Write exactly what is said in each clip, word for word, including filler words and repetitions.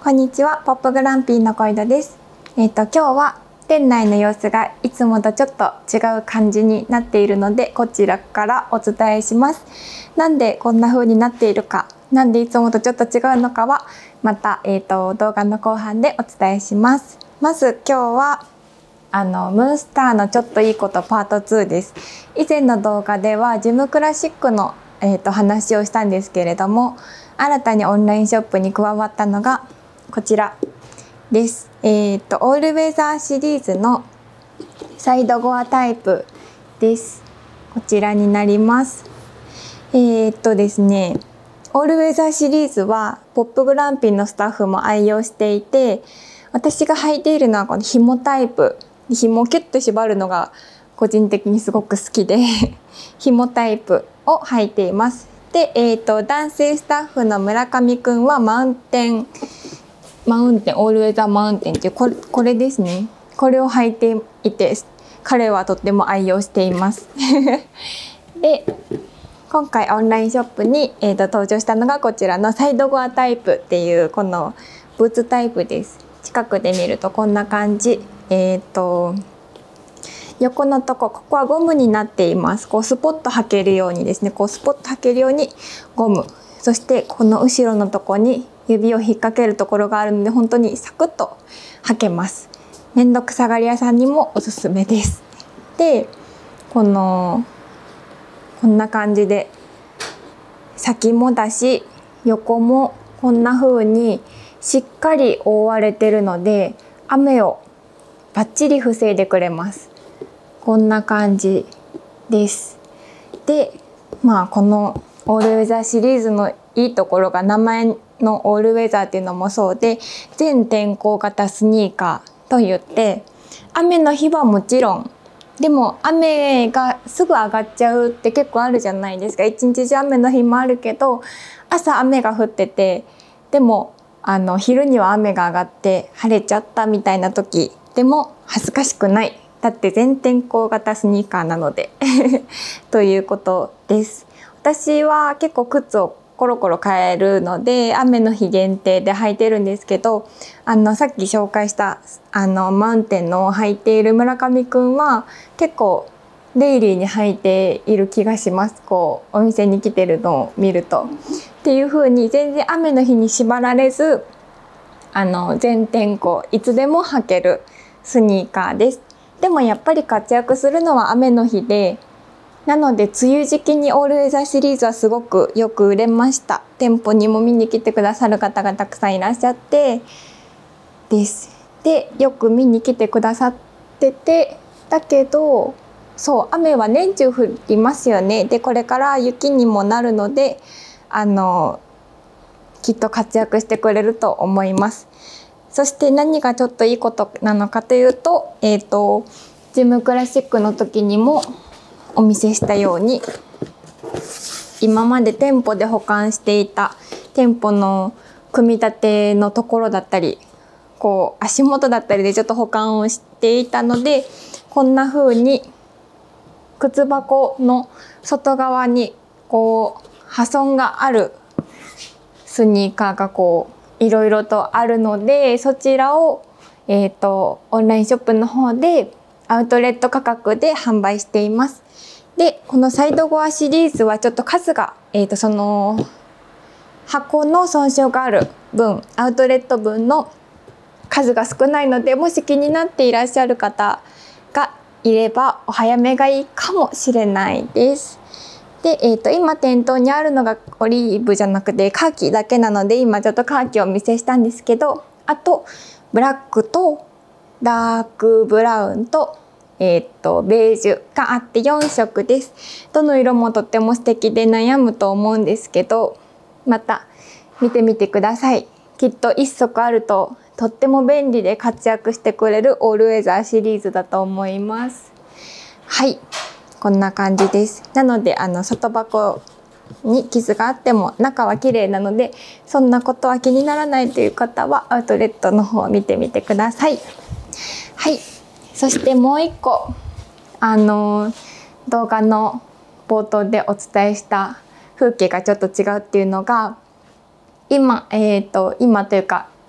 こんにちは、ポップグランピーの小井戸です。えっと今日は店内の様子がいつもとちょっと違う感じになっているので、こちらからお伝えします。なんでこんな風になっているか、なんでいつもとちょっと違うのかはまた、えー、と動画の後半でお伝えします。まず今日はあのムーンスターのちょっといいことパートツーです。以前の動画ではジムクラシックの、えー、と話をしたんですけれども、新たにオンラインショップに加わったのがこちらです。えっとオールウェザーシリーズのサイドゴアタイプです。こちらになります。えっとですね、オールウェザーシリーズはポップグランピンのスタッフも愛用していて、私が履いているのはこの紐タイプ、紐をキュッと縛るのが個人的にすごく好きで紐タイプを履いています。で、えっと男性スタッフの村上くんはマウンテンマウンテンオールウェザーマウンテンっていうこれ、これですね。これを履いていて、彼はとっても愛用していますで、今回オンラインショップに、えー、と登場したのがこちらのサイドゴアタイプっていうこのブーツタイプです。近くで見るとこんな感じ。えっ、ー、と横のとこ、ここはゴムになっています。こうスポッと履けるようにですね、こうスポッと履けるようにゴム、そしてこの後ろのとこに指を引っ掛けるところがあるので、本当にサクッと履けます。めんどくさがり屋さんにもおすすめです。で、このこんな感じで先もだし横もこんな風にしっかり覆われてるので、雨をバッチリ防いでくれます。こんな感じです。で、まあこのオールウェザーシリーズのいいところが、名前のオールウェザーっていうのもそうで、全天候型スニーカーといって、雨の日はもちろん、でも雨がすぐ上がっちゃうって結構あるじゃないですか。一日中雨の日もあるけど、朝雨が降ってて、でもあの昼には雨が上がって晴れちゃったみたいな時でも恥ずかしくない。だって全天候型スニーカーなのでということです。私は結構靴をコロコロ変えるので、雨の日限定で履いてるんですけど、あのさっき紹介したあのマウンテンのを履いている村上くんは結構デイリーに履いている気がします。こうお店に来てるのを見ると。っていう風に全然雨の日に縛られず、あの全天候いつでも履けるスニーカーです。でもやっぱり活躍するのは雨の日で、なので梅雨時期にオールウェザーシリーズはすごくよく売れました。店舗にも見に来てくださる方がたくさんいらっしゃってです。で、よく見に来てくださってて、だけどそう雨は年中降りますよね。でこれから雪にもなるので、あのきっと活躍してくれると思います。そして何がちょっといいことなのかというと、えっとジムクラシックの時にもお見せしたように、今まで店舗で保管していた店舗の組み立てのところだったり、こう足元だったりでちょっと保管をしていたので、こんな風に靴箱の外側にこう破損があるスニーカーがこういろいろとあるので、そちらを、えーと、オンラインショップの方でアウトレット価格で販売しています。で、このサイドゴアシリーズはちょっと数が、えーと、その箱の損傷がある分、アウトレット分の数が少ないので、もし気になっていらっしゃる方がいればお早めがいいかもしれないです。で、えーと、今店頭にあるのがオリーブじゃなくてカーキだけなので、今ちょっとカーキをお見せしたんですけど、あとブラックとダークブラウンとえー、とベージュがあってよんしょくです。どの色もとっても素敵で悩むと思うんですけど、また見てみてください。きっといっそくあるととっても便利で活躍してくれるオールウェザーシリーズだと思います。はい、こんな感じです。なのであの外箱に傷があっても中は綺麗なので、そんなことは気にならないという方はアウトレットの方を見てみてください。はい。そしてもう一個、あの動画の冒頭でお伝えした風景がちょっと違うっていうのが、今、えーと、今というか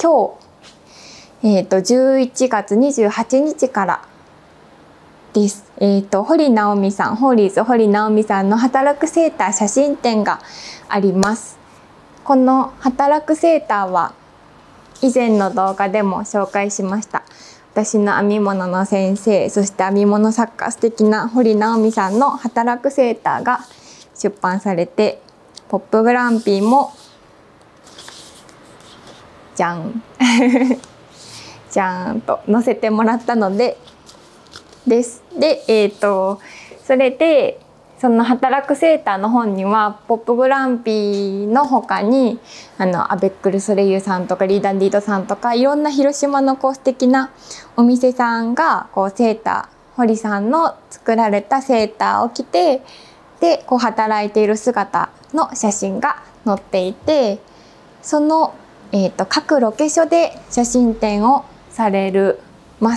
今日、えー、とじゅういちがつにじゅうはちにちからです。えー、と堀直美さん、ホーリーズ堀直美さんの働くセーター写真展があります。この働くセーターは以前の動画でも紹介しました。私の編み物の先生、そして編み物作家素敵な堀直美さんの働くセーターが出版されて、ポップグランピーもじゃんじゃーんと載せてもらったのでです。で、えーと、それでその働くセーターの本にはポップグランピーの他にあのアベックルソレイユさんとかリーダンディートさんとかいろんな広島のこう素敵なお店さんがこうセーター、堀さんの作られたセーターを着て、でこう働いている姿の写真が載っていて、その、えーと、各ロケ所で写真展をされるます。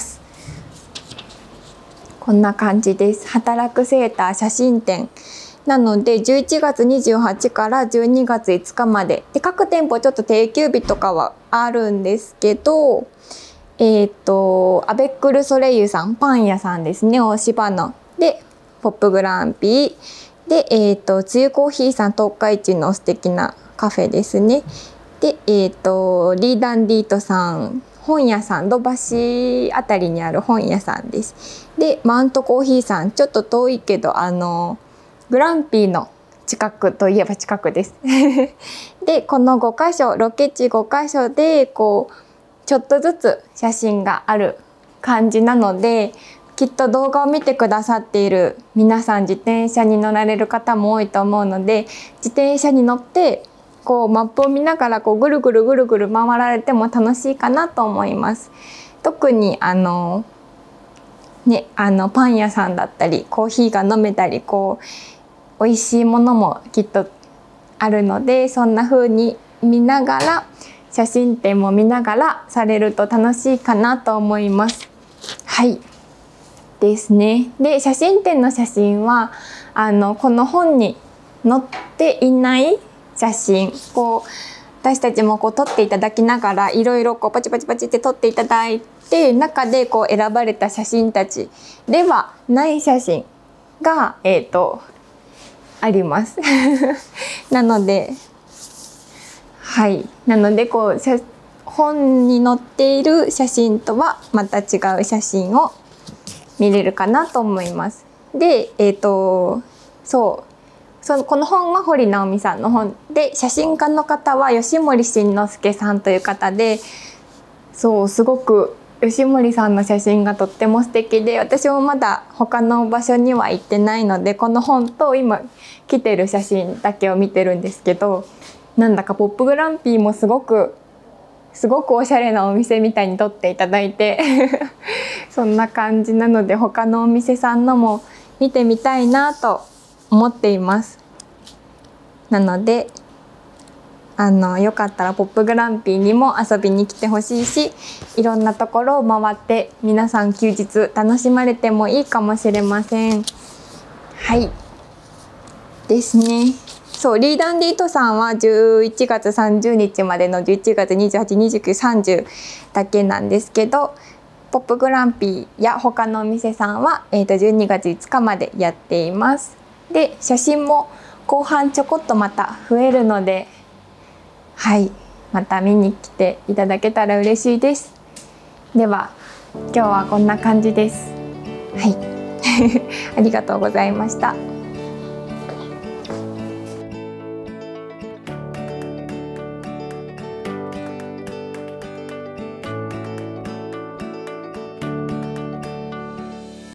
こんな感じです。働くセーター写真展なのでじゅういちがつにじゅうはちからじゅうにがついつかまでで、各店舗ちょっと定休日とかはあるんですけど、えっとアベックルソレイユさん、パン屋さんですね、大芝のでポップグランピーで、えっとつゆコーヒーさん、東海市の素敵なカフェですね。で、えっとリーダンディートさん、本屋さん、土橋あたりにある本屋さんです。でマウントコーヒーさん、ちょっと遠いけどあのグランピーの近くといえば近くですでこのごかしょ、ロケ地ごかしょでこうちょっとずつ写真がある感じなので、きっと動画を見てくださっている皆さん自転車に乗られる方も多いと思うので、自転車に乗ってこうマップを見ながらこうぐるぐるぐるぐる回られても楽しいかなと思います。特にあのね、あのパン屋さんだったりコーヒーが飲めたりこう美味しいものもきっとあるので、そんな風に見ながら写真展も見ながらされると楽しいかなと思います。はいですね。で写真展の写真はあのこの本に載っていない写真、こう私たちもこう撮っていただきながらいろいろこうパチパチパチって撮っていただいて、中でこう選ばれた写真たちではない写真が、えーと、ありますなのではいなのでこう本に載っている写真とはまた違う写真を見れるかなと思います。でえっとそうそのこの本は堀直美さんの本で、写真家の方は吉森慎之介さんという方で、そうすごく吉森さんの写真がとっても素敵で、私もまだ他の場所には行ってないのでこの本と今来てる写真だけを見てるんですけど、なんだかポップグランピーもすごくすごくおしゃれなお店みたいに撮っていただいてそんな感じなので他のお店さんのも見てみたいなと思っています。なのであのよかったらポップグランピーにも遊びに来てほしいし、いろんなところを回って皆さん休日楽しまれてもいいかもしれません。はいですね。そうリーダンディートさんはじゅういちがつさんじゅうにちまでのじゅういちがつにじゅうはち、にじゅうく、さんじゅうだけなんですけど、ポップグランピーや他のお店さんは、えー、とじゅうにがついつかまでやっています。で写真も後半ちょこっとまた増えるので、はいまた見に来ていただけたら嬉しいです。では今日はこんな感じです。はいありがとうございました。